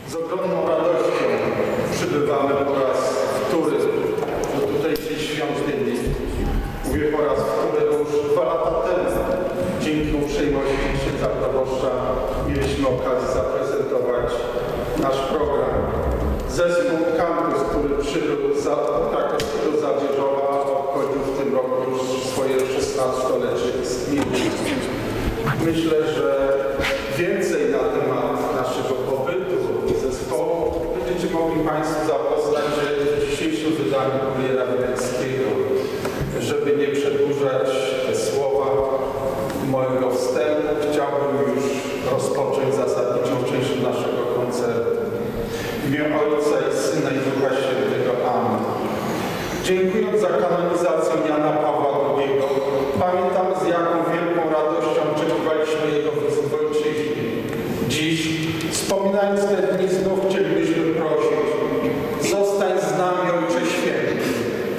Z ogromną radością przybywamy po raz wtóry do tutejszej świątyni. Mówię po raz wtóry, bo już 2 lata temu dzięki uprzejmości księdza proboszcza mieliśmy okazję zaprezentować nasz program. Zespół Campus, który przybył z krakowskiego Zawierzowa, obchodził w tym roku już swoje 16-lecie istnienia. Myślę, że więcej na temat naszego pobytu zespołu będziecie mogli Państwo zapoznać w dzisiejszym wydaniu Kuriera Wileckiego. Żeby nie przedłużać słowa mojego wstępu, chciałbym już rozpocząć zasadniczą część naszego koncertu. W imię Ojca i Syna i Ducha Świętego. Amen. Dziękując za kanonizację Jana Pawła II, pamiętam, z jaką wielką radością oczekiwaliśmy jego wizyty w ojczyźnie. Dziś, wspominając te dni, znów chcielibyśmy prosić: zostań z nami, Ojcze Święty.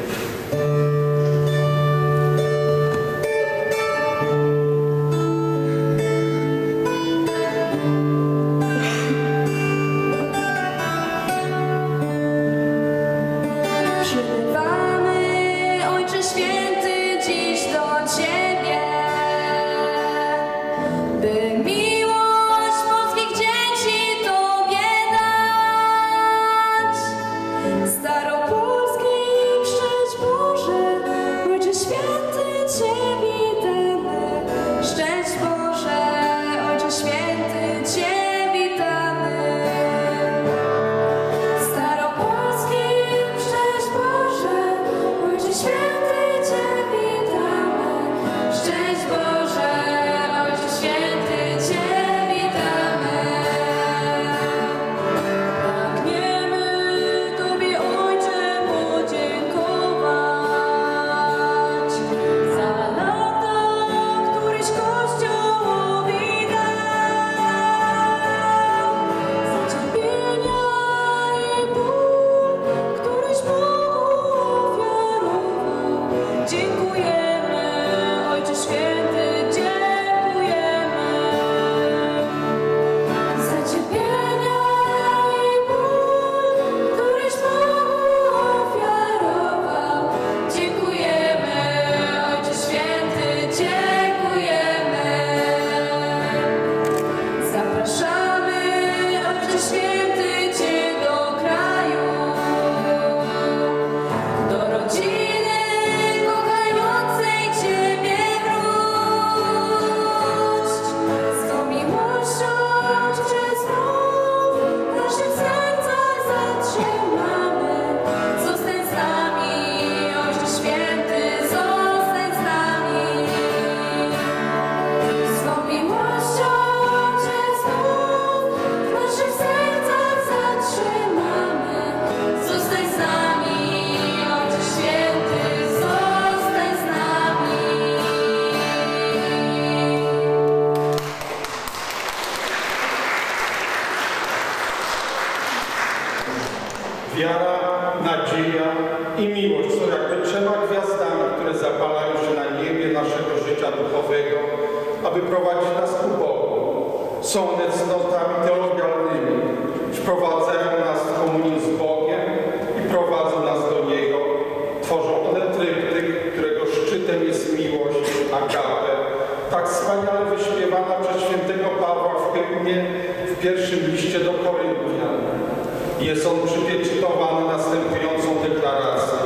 Wiara, nadzieja i miłość są jakby 3 gwiazdami, które zapalają się na niebie naszego życia duchowego, aby prowadzić nas ku Bogu. Są one cnotami teologialnymi, wprowadzają nas w komunię z Bogiem i prowadzą nas do Niego. Tworzą one tryptyk, którego szczytem jest miłość, agape, tak wspaniale wyśpiewana przez świętego Pawła w hymnie w pierwszym liście do Koryntian. Jest on przypieczętowany następującą deklaracją.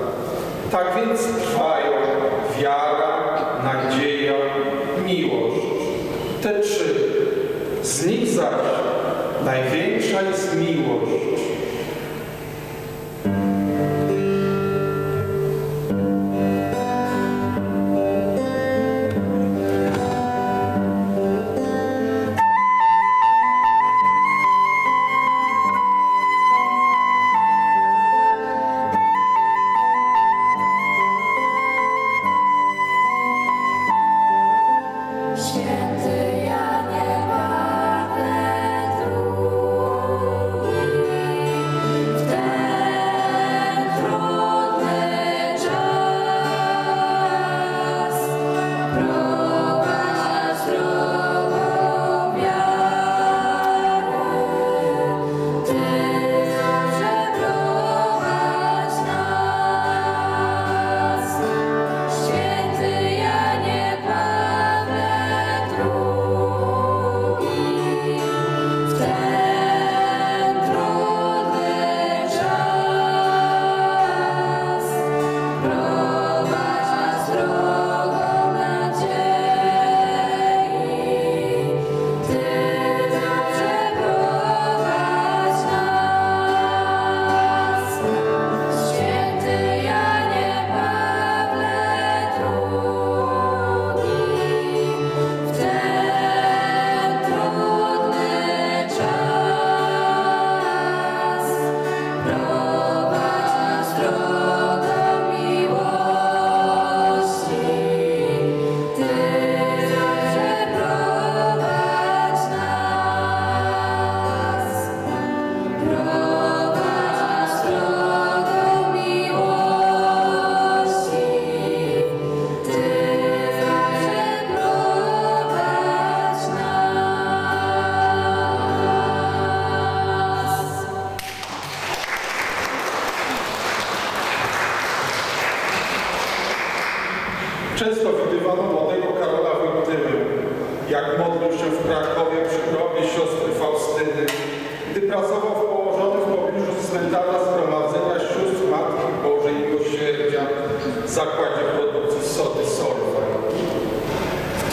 Tak więc trwają wiara, nadzieja, miłość. Te 3. Z nich zaś największa jest miłość. Święty Janie Pawle II. obrazował w położonym w pobliżu cmentarza Zgromadzenia Sióstr Matki Bożej Miłosierdzia w zakładzie produkcji sody Solvay. W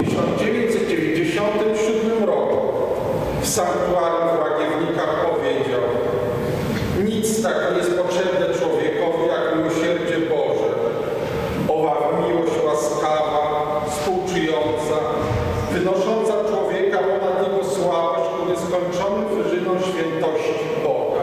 1997 roku w sanktuarium w Łagiewnikach powiedział: nic tak nie jest potrzebne człowiekowi jak miłosierdzie Boże. Owa miłość łaskawa, współczująca, wynosząca człowieka ponad jego słabość ku nieskończonym wyżynom świętości Boga.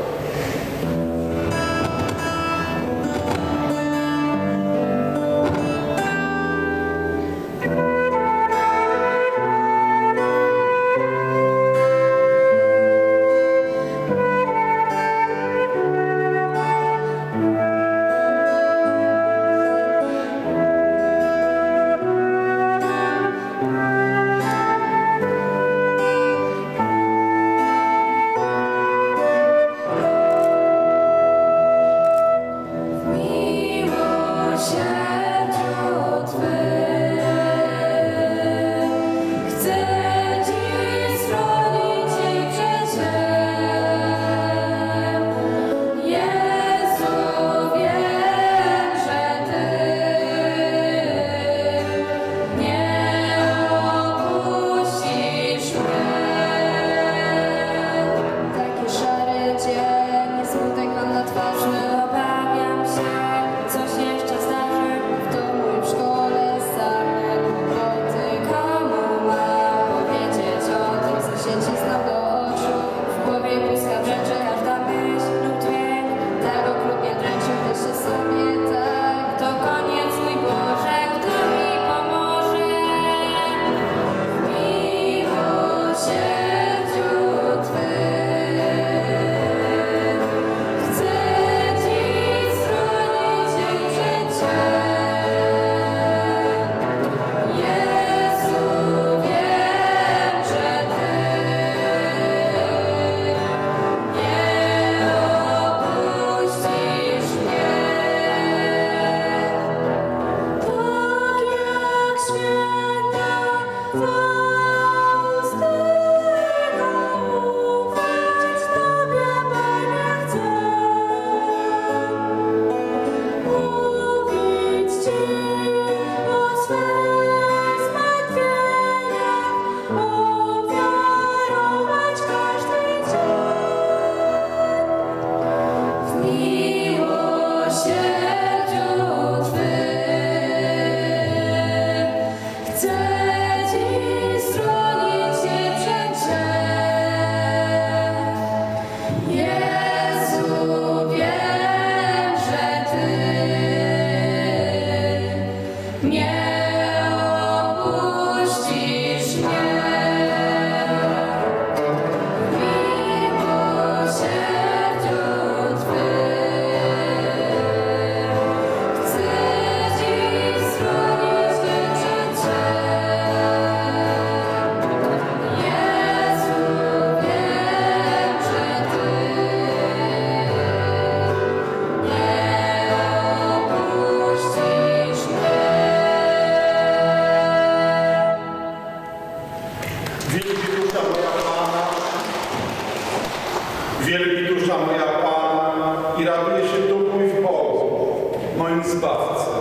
Wielbi dusza moja Pana i raduje się duch mój w Bogu, moim Zbawcy.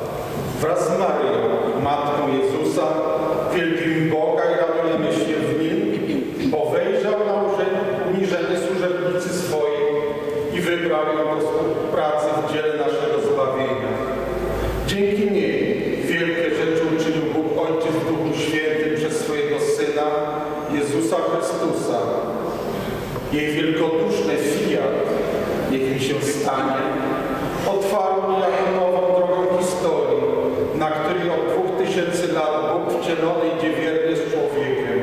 Wraz z Maryją, Matką Jezusa, wielbimy Boga i radujemy się w Nim, bo wejrzał na uniżenie służebnicy swojej i wybrał ją do współpracy w dziele naszego zbawienia. Dzięki niej wielkie rzeczy uczynił Bóg Ojciec w Duchu Świętym przez swojego Syna, Jezusa Chrystusa. Jej wielkoduszny fiat, niech mi się stanie, otwarł niejako nową drogą historii, na której od 2000 lat Bóg wcielony idzie wiernie z człowiekiem.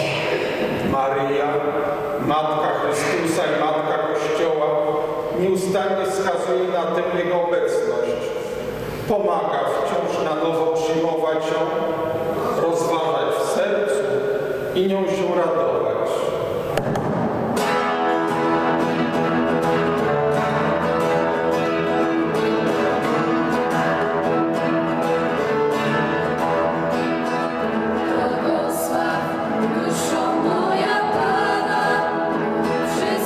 Maryja, Matka Chrystusa i Matka Kościoła, nieustannie wskazuje na tę Jego obecność. Pomaga wciąż na nowo przyjmować ją, rozważać w sercu i nią się radować. Błogosław duszo moja Pana,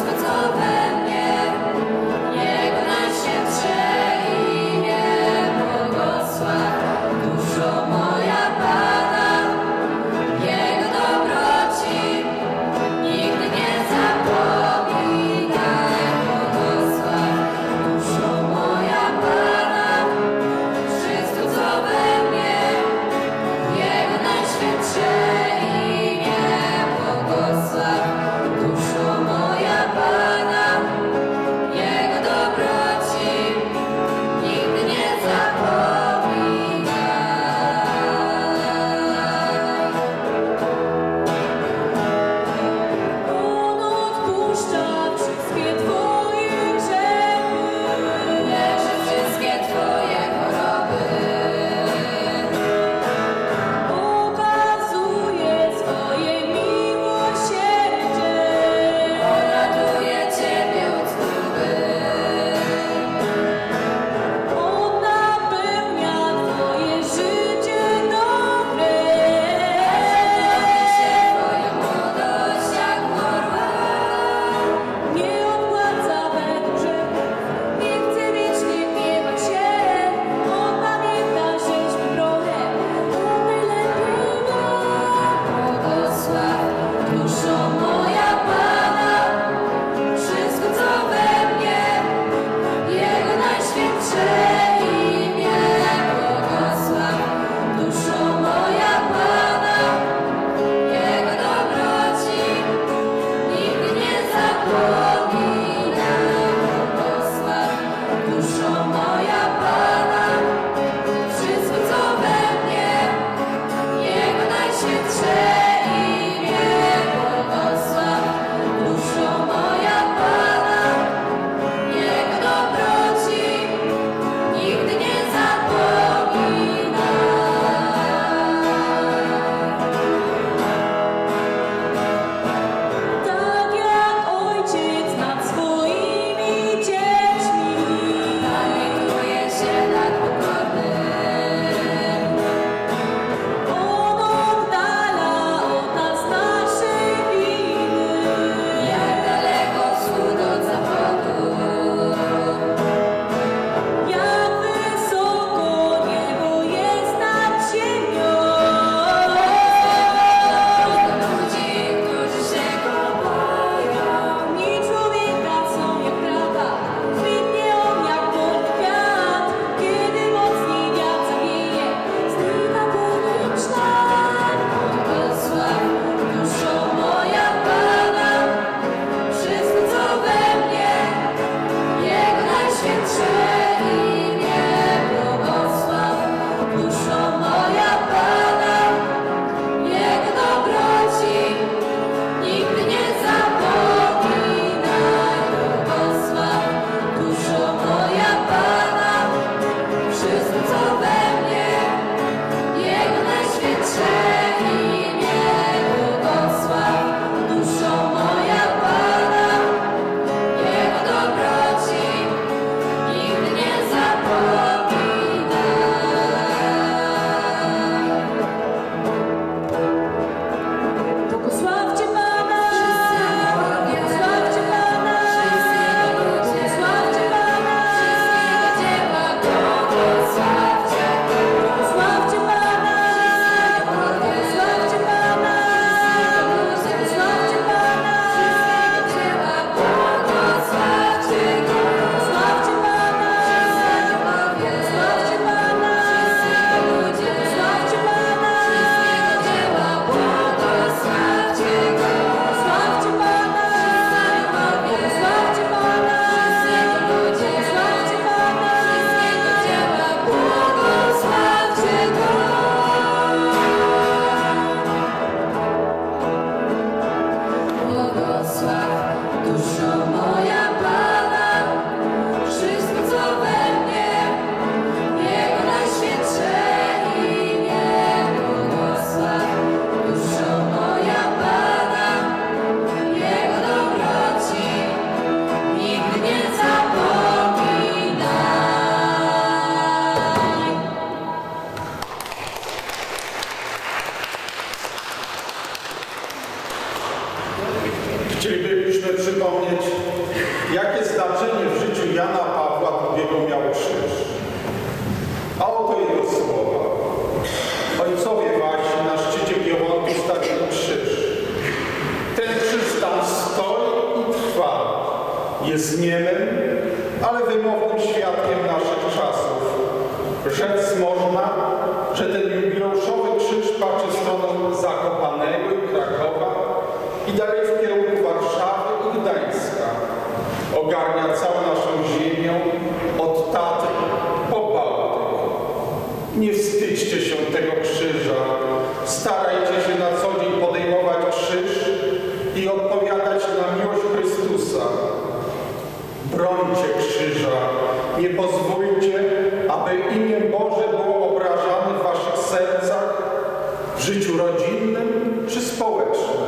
jest niemym, ale wymownym świadkiem naszych czasów. Rzec można, że ten jubileuszowy krzyż patrzy w stronę Zakopanego i Krakowa i dalej w kierunku Warszawy i Gdańska. Ogarnia całą naszą ziemię od Tatr po Bałtyk. Nie wstydźcie się tego krzyża. Starajcie się na co dzień podejmować krzyż i odpowiadać na miłość Chrystusa. Brońcie krzyża. Nie pozwólcie, aby imię Boże było obrażane w waszych sercach, w życiu rodzinnym czy społecznym.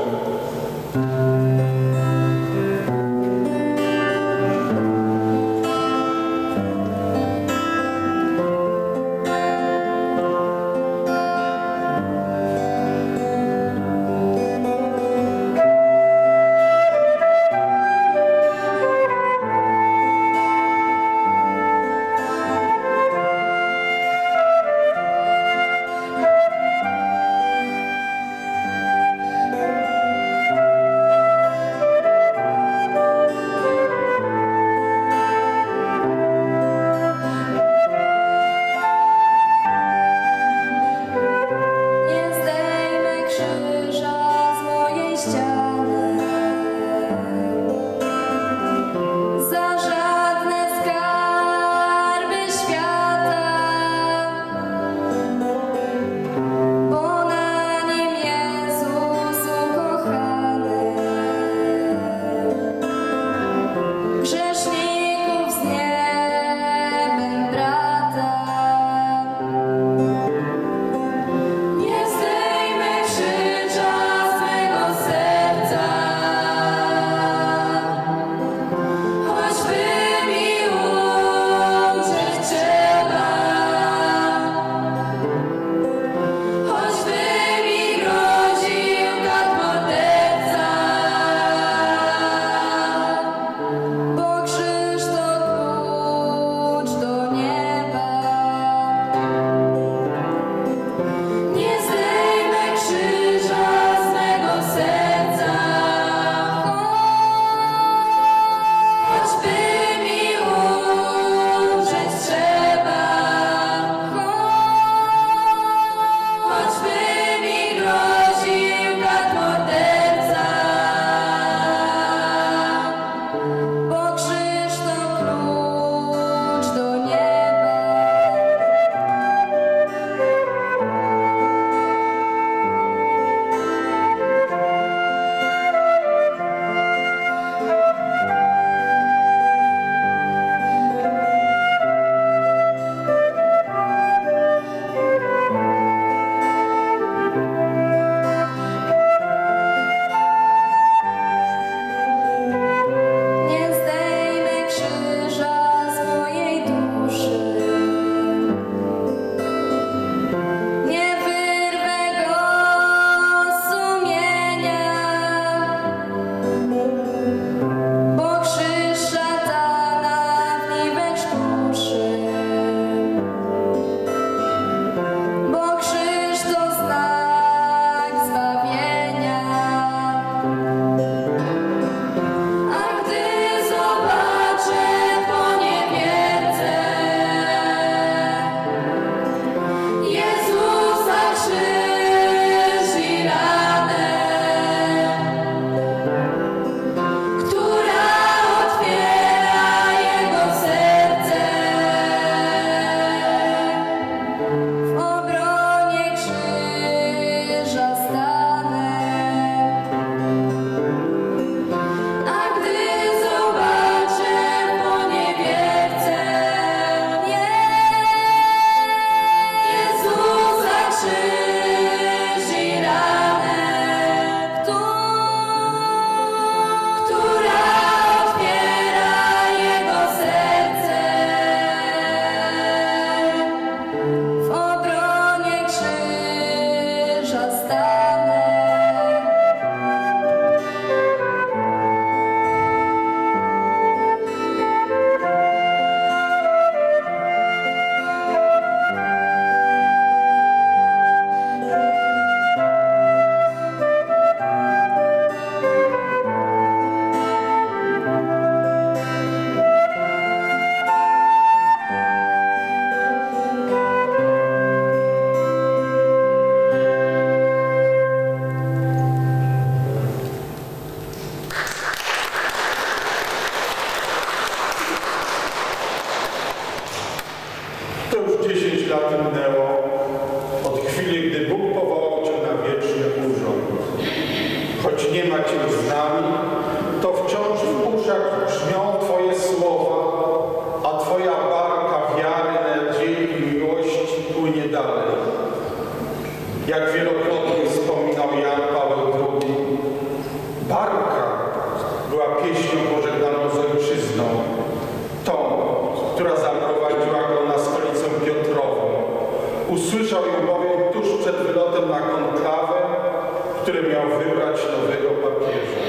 lat minęło od chwili, gdy Bóg powołał Cię na wieczny urząd. Choć nie ma Cię już z nami, to wciąż w uszach brzmią Twoje słowa, a Twoja barka wiary, nadziei i miłości płynie dalej. Jak wielokrotnie wspominał Jan Paweł II, barka była pieśnią pożegnaną z ojczyzną, tą, która zaprowadziła go na stolicę Piotrową. Usłyszał ją bowiem tuż przed wylotem na konklawę, który miał wybrać nowego papieża.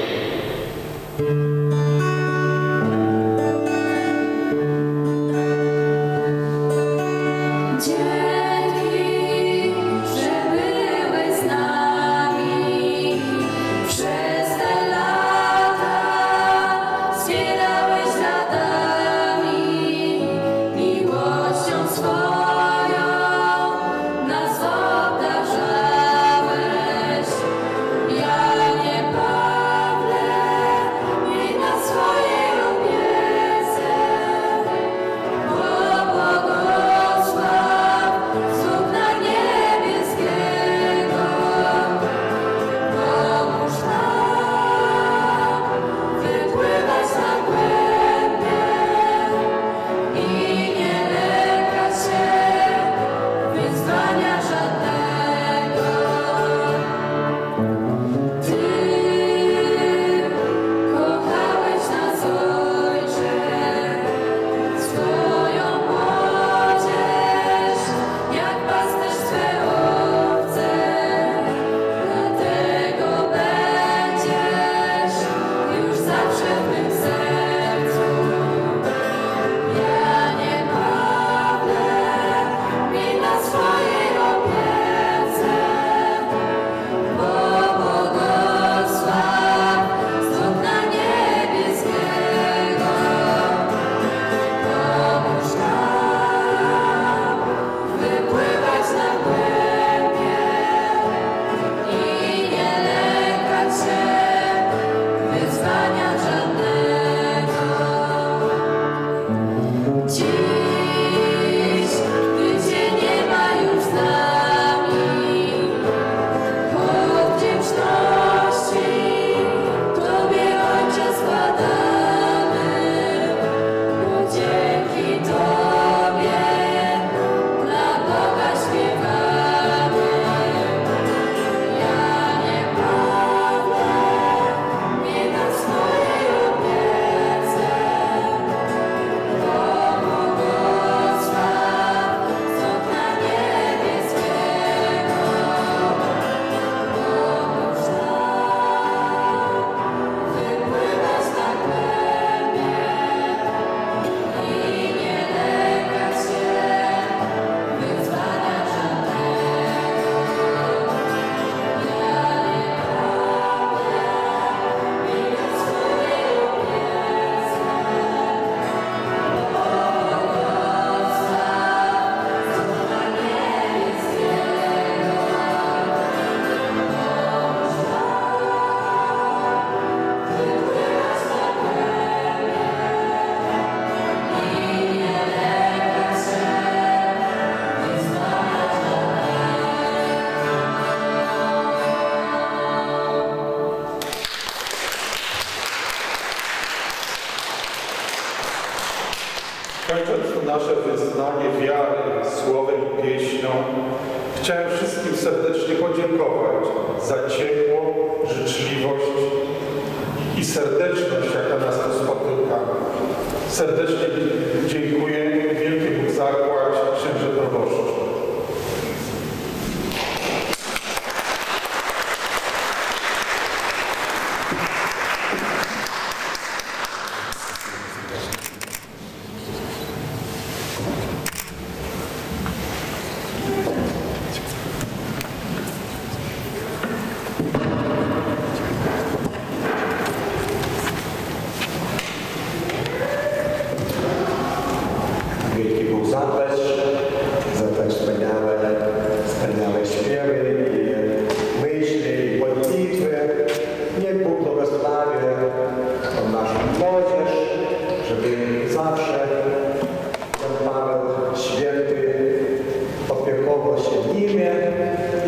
Kończąc to nasze wyznanie wiary słowem i pieśnią, chciałem wszystkim serdecznie podziękować za ciepło, życzliwość i serdeczność, jaka nas tu spotyka. Serdecznie dziękuję. Wielki Bóg zapłać, księże proboszczu. Wielki Bóg zapłać za te wspaniałe śpiewy i myśli, i modlitwy. Niech Bóg błogosławi tą naszą młodzież, żeby zawsze Jan Paweł Święty się w Rimie,